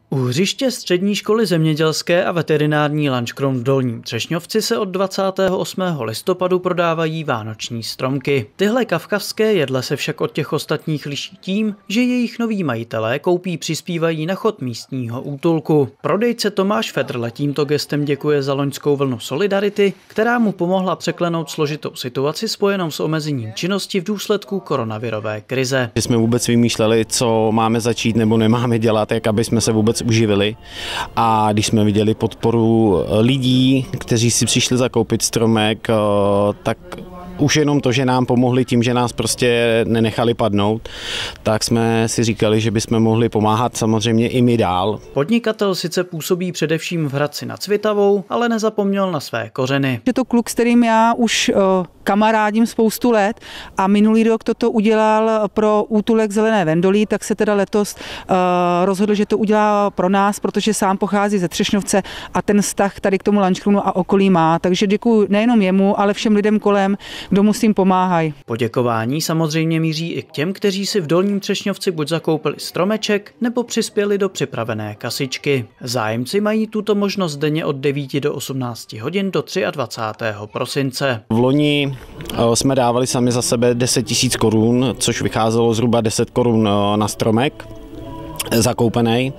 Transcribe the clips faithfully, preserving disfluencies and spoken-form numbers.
U hřiště Střední školy zemědělské a veterinární Lanškroun v Dolním Třešňovci se od dvacátého osmého listopadu prodávají vánoční stromky. Tyhle kavkazské jedle se však od těch ostatních liší tím, že jejich noví majitelé koupí přispívají na chod místního útulku. Prodejce Tomáš Federle tímto gestem děkuje za loňskou vlnu solidarity, která mu pomohla překlenout složitou situaci spojenou s omezením činnosti v důsledku koronavirové krize. Jsme vůbec vymýšleli, co máme začít nebo nemáme dělat, jak aby jsme se vůbec uživili. A když jsme viděli podporu lidí, kteří si přišli zakoupit stromek, tak už jenom to, že nám pomohli tím, že nás prostě nenechali padnout, tak jsme si říkali, že bychom mohli pomáhat samozřejmě i my dál. Podnikatel sice působí především v Hradci nad Svitavou, ale nezapomněl na své kořeny. Je to kluk, s kterým já už kamarádím spoustu let a minulý rok toto udělal pro útulek Zelené Vendolí, tak se teda letos uh, rozhodl, že to udělá pro nás, protože sám pochází ze Třešňovce a ten vztah tady k tomu Lanškrounu a okolí má. Takže děkuji nejenom jemu, ale všem lidem kolem, kdo mu s tím pomáhají. Poděkování samozřejmě míří i k těm, kteří si v Dolním Třešňovci buď zakoupili stromeček, nebo přispěli do připravené kasičky. Zájemci mají tuto možnost denně od devíti do osmnácti hodin do dvacátého třetího prosince. V loni jsme dávali sami za sebe deset tisíc korun, což vycházelo zhruba deset korun na stromek zakoupený,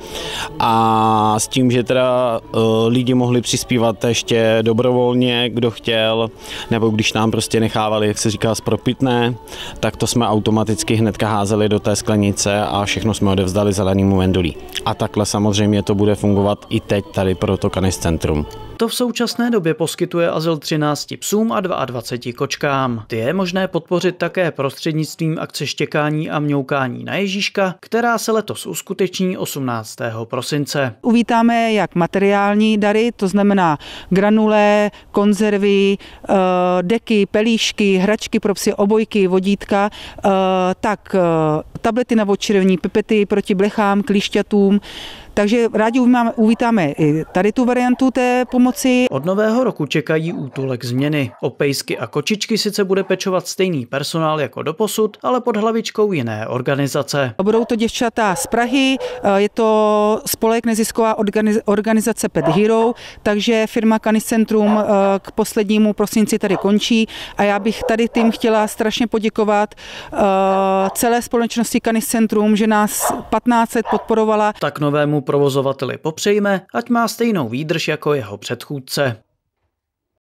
a s tím, že teda uh, lidi mohli přispívat ještě dobrovolně, kdo chtěl, nebo když nám prostě nechávali, jak se říká, spropitné, tak to jsme automaticky hnedka házeli do té sklenice a všechno jsme odevzdali Zelenému Vendolí. A takhle samozřejmě to bude fungovat i teď tady pro to Canis Centrum. To v současné době poskytuje azyl třinácti psům a dvaadvaceti kočkám. Ty je možné podpořit také prostřednictvím akce štěkání a mňoukání na Ježíška, která se letos uskuteční osmnáctého prosince. Uvítáme jak materiální dary, to znamená granule, konzervy, deky, pelíšky, hračky pro psy, obojky, vodítka, tak tablety na odčervení, pipety proti blechám, klíšťatům. Takže rádi uvítáme i tady tu variantu té pomoci. Od nového roku čekají útulek změny. O pejsky a kočičky sice bude pečovat stejný personál jako doposud, ale pod hlavičkou jiné organizace. Budou to děvčata z Prahy, je to spolek nezisková organizace Pet Hero, takže firma Canis Centrum k poslednímu prosinci tady končí a já bych tady tím chtěla strašně poděkovat celé společnosti Canis Centrum, že nás patnáct let podporovala. Tak novému provozovateli popřejme, ať má stejnou výdrž jako jeho předchůdce.